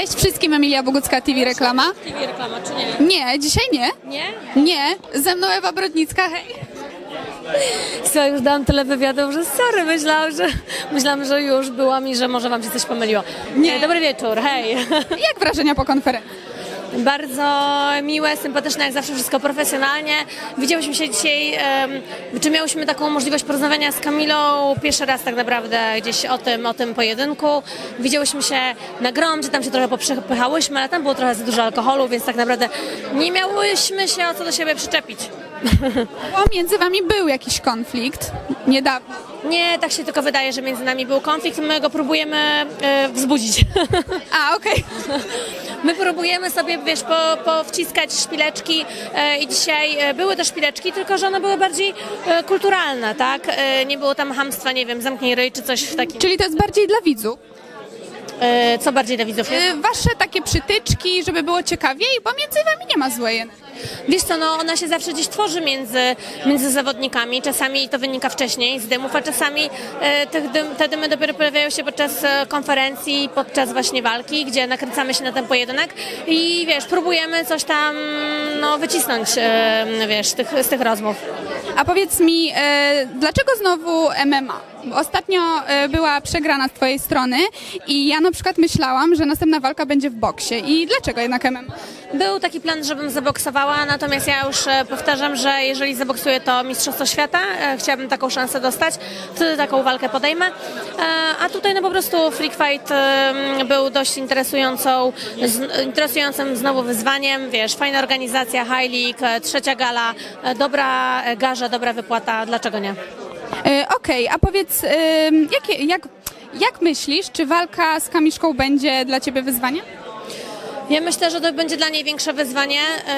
Cześć wszystkim, Emilia Bogucka, TV Reklama. TV Reklama, czy nie? Nie, dzisiaj nie. Nie? Nie, ze mną Ewa Brodnicka, hej. Co, już dałam tyle wywiadów, że sorry, myślałam, że już byłam i że może wam się coś pomyliło. Nie. Dobry wieczór, hej. Jak wrażenia po konferencji? Bardzo miłe, sympatyczne, jak zawsze wszystko profesjonalnie. Widziałyśmy się dzisiaj, czy miałyśmy taką możliwość porozmawiania z Kamilą pierwszy raz tak naprawdę gdzieś o tym pojedynku. Widziałyśmy się na grom, gdzie tam się trochę poprzepychałyśmy, ale tam było trochę za dużo alkoholu, więc tak naprawdę nie miałyśmy się o co do siebie przyczepić. Bo między wami był jakiś konflikt niedawno. Nie, tak się tylko wydaje, że między nami był konflikt, my go próbujemy wzbudzić. A, okej. My próbujemy sobie, wiesz, powciskać szpileczki i dzisiaj były to szpileczki, tylko że one były bardziej kulturalne, tak? Nie było tam chamstwa, nie wiem, zamknij ryj czy coś w takim. Czyli to jest bardziej dla widzów? Co bardziej dla widzów jest? Wasze takie przytyczki, żeby było ciekawiej, bo między wami nie ma złej energii. Wiesz co, no ona się zawsze gdzieś tworzy między zawodnikami. Czasami to wynika wcześniej z dymów, a czasami te dymy dopiero pojawiają się podczas konferencji, podczas właśnie walki, gdzie nakręcamy się na ten pojedynek i wiesz, próbujemy coś tam wycisnąć wiesz, z tych rozmów. A powiedz mi, dlaczego znowu MMA? Ostatnio była przegrana z twojej strony i ja na przykład myślałam, że następna walka będzie w boksie. I dlaczego jednak MMA? Był taki plan, żebym zaboksowała, natomiast ja już powtarzam, że jeżeli zaboksuję, to Mistrzostwo Świata. Chciałabym taką szansę dostać, wtedy taką walkę podejmę. A tutaj no po prostu Freak Fight był dość interesującym znowu wyzwaniem. Wiesz, fajna organizacja, High League, trzecia gala, dobra garza, dobra wypłata, dlaczego nie? Okej, a powiedz, jak myślisz, czy walka z Kamiszką będzie dla ciebie wyzwaniem? Ja myślę, że to będzie dla niej większe wyzwanie.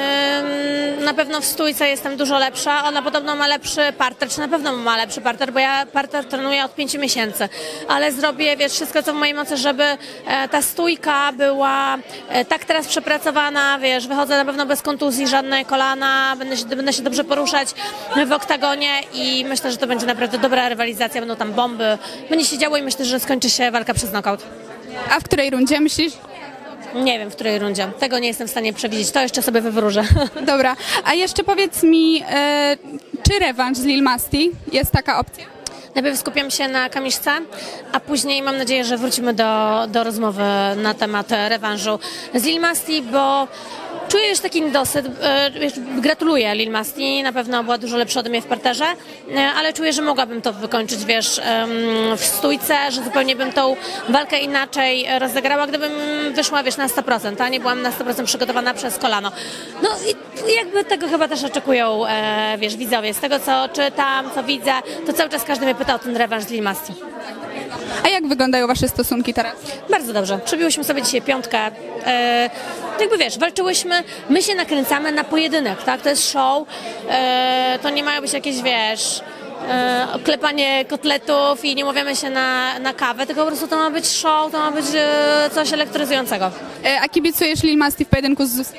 Na pewno w stójce jestem dużo lepsza. Ona podobno ma lepszy parter, czy na pewno ma lepszy parter, bo ja parter trenuję od 5 miesięcy. Ale zrobię, wiesz, wszystko co w mojej mocy, żeby ta stójka była tak teraz przepracowana, wiesz, wychodzę na pewno bez kontuzji, żadne kolana, będę się dobrze poruszać w oktagonie i myślę, że to będzie naprawdę dobra rywalizacja, będą tam bomby, będzie się działo i myślę, że skończy się walka przez knockout. A w której rundzie myślisz? Nie wiem, w której rundzie. Tego nie jestem w stanie przewidzieć. To jeszcze sobie wywróżę. Dobra, a jeszcze powiedz mi, czy rewanż z Lil Masti jest taka opcja? Najpierw skupiam się na Kamiszce, a później mam nadzieję, że wrócimy do rozmowy na temat rewanżu z Lil Masti, bo czuję już taki niedosyt. Gratuluję Lil Masti, na pewno była dużo lepsza ode mnie w parterze, ale czuję, że mogłabym to wykończyć, wiesz, w stójce, że zupełnie bym tą walkę inaczej rozegrała, gdybym wyszła, wiesz, na 100%, a nie byłam na 100% przygotowana przez kolano. No i jakby tego chyba też oczekują, wiesz, widzowie. Z tego, co czytam, co widzę, to cały czas każdy mnie pyta o ten rewanż z Lil Masti. A jak wyglądają wasze stosunki teraz? Bardzo dobrze. Przebiłyśmy sobie dzisiaj piątkę. Jakby wiesz, walczyłyśmy, my się nakręcamy na pojedynek, tak? To jest show, to nie mają być jakieś, wiesz, klepanie kotletów i nie umawiamy się na kawę, tylko po prostu to ma być show, to ma być coś elektryzującego. A kibicujesz Lil Masti w pojedynku z Zusiem?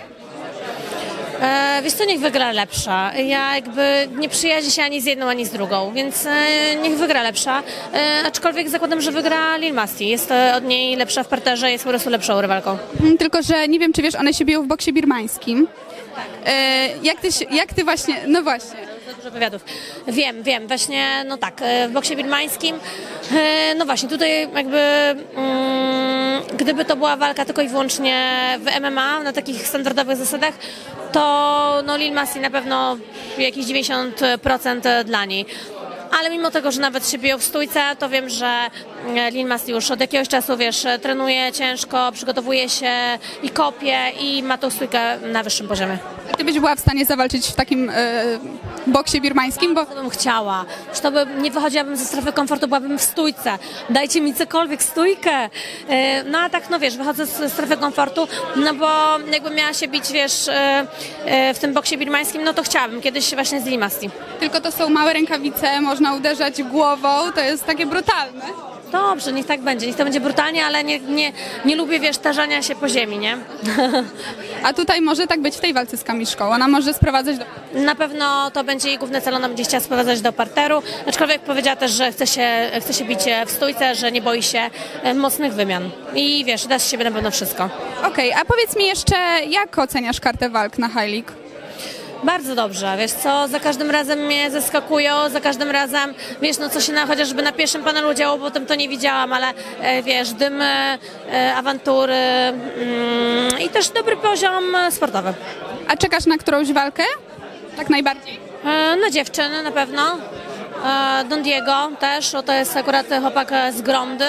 Wiesz co, niech wygra lepsza. Ja jakby nie przyjaźnię się ani z jedną, ani z drugą, więc niech wygra lepsza. Aczkolwiek zakładam, że wygra Lil Masti. Jest od niej lepsza w parterze, jest po prostu lepszą rywalką. Tylko, że nie wiem, czy wiesz, one się biją w boksie birmańskim. Jak ty właśnie, no właśnie. Dużo wywiadów. Wiem, właśnie, no tak, w boksie birmańskim, no właśnie, tutaj jakby gdyby to była walka tylko i wyłącznie w MMA, na takich standardowych zasadach, to no Lil Masti na pewno jakieś 90% dla niej. Ale mimo tego, że nawet się biją w stójce, to wiem, że Lil Masti już od jakiegoś czasu, wiesz, trenuje ciężko, przygotowuje się i kopie i ma tą stójkę na wyższym poziomie. A ty byś była w stanie zawalczyć w takim boksie birmańskim? Bo To bym chciała. Że to nie wychodziłabym ze strefy komfortu, byłabym w stójce. Dajcie mi cokolwiek, stójkę. No a tak, no wiesz, wychodzę ze strefy komfortu, no bo jakbym miała się bić, wiesz, w tym boksie birmańskim, no to chciałabym kiedyś właśnie z Lil Masti. tylko to są małe rękawice, można uderzać głową, to jest takie brutalne. Dobrze, niech tak będzie. Niech to będzie brutalnie, ale nie lubię, wiesz, tarzania się po ziemi, nie? A tutaj może tak być w tej walce z Kamiszką. Ona może sprowadzać do... Na pewno to będzie jej główny cel, ona będzie chciała sprowadzać do parteru, aczkolwiek powiedziała też, że chce się bić w stójce, że nie boi się mocnych wymian. I wiesz, da z siebie na pewno wszystko. Okej, a powiedz mi jeszcze, jak oceniasz kartę walk na High League? Bardzo dobrze, wiesz co, za każdym razem mnie zaskakują, za każdym razem, wiesz, no co się chociażby na pierwszym panelu działo, potem to nie widziałam, ale wiesz, dymy, awantury i też dobry poziom sportowy. A czekasz na którąś walkę? Tak najbardziej? Na dziewczyny na pewno. Don Diego też, to jest akurat chłopak z Gromdy.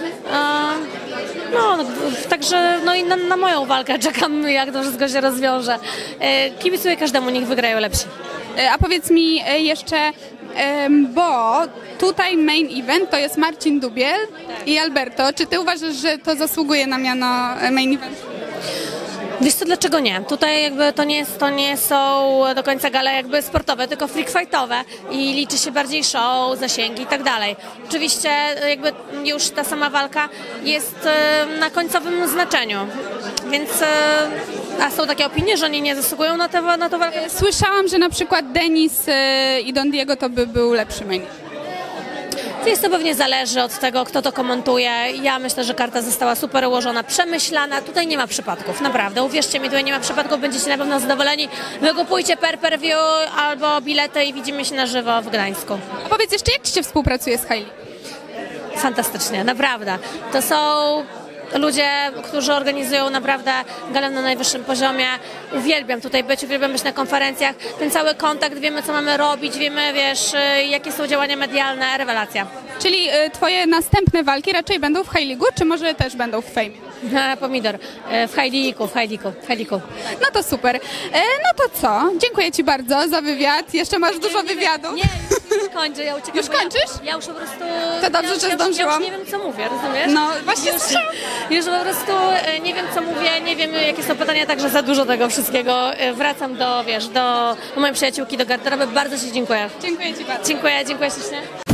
No, także no i na moją walkę czekam, jak to wszystko się rozwiąże. Kibicuję każdemu, niech wygrają lepsi. A powiedz mi jeszcze, bo tutaj main event to jest Marcin Dubiel i Alberto. Czy ty uważasz, że to zasługuje na miano main event? Wiesz co, dlaczego nie? Tutaj jakby to nie są do końca gale jakby sportowe, tylko freak fightowe i liczy się bardziej show, zasięgi i tak dalej. Oczywiście jakby już ta sama walka jest na końcowym znaczeniu, więc a są takie opinie, że oni nie zasługują na tę walkę? Słyszałam, że na przykład Denis i Don Diego to by był lepszy main event. Więc to pewnie zależy od tego, kto to komentuje. Ja myślę, że karta została super ułożona, przemyślana. Tutaj nie ma przypadków, naprawdę. Uwierzcie mi, tutaj nie ma przypadków, będziecie na pewno zadowoleni. Wykupujcie per-view albo bilety i widzimy się na żywo w Gdańsku. A powiedz jeszcze, jak ci się współpracuje z High League? Fantastycznie, naprawdę. To są ludzie, którzy organizują naprawdę galę na najwyższym poziomie. Uwielbiam tutaj być, uwielbiam być na konferencjach. Ten cały kontakt, wiemy co mamy robić, wiemy, wiesz, jakie są działania medialne, rewelacja. Czyli twoje następne walki raczej będą w High League'u, czy może też będą w Fame? Pomidor. W High League'u. No to super. No to co? Dziękuję ci bardzo za wywiad. Jeszcze masz dużo wywiadów. Nie, już kończę, ja uciekam. Już kończysz? Ja już po prostu... To dobrze, że zdążyłam. Ja już nie wiem, co mówię, rozumiesz? No, właśnie słyszałam. Już po prostu nie wiem, co mówię, nie wiem, jakie są pytania, także za dużo tego wszystkiego. Wracam do mojej przyjaciółki, do garderoby. Bardzo ci dziękuję. Dziękuję ci bardzo. Dziękuję ślicznie.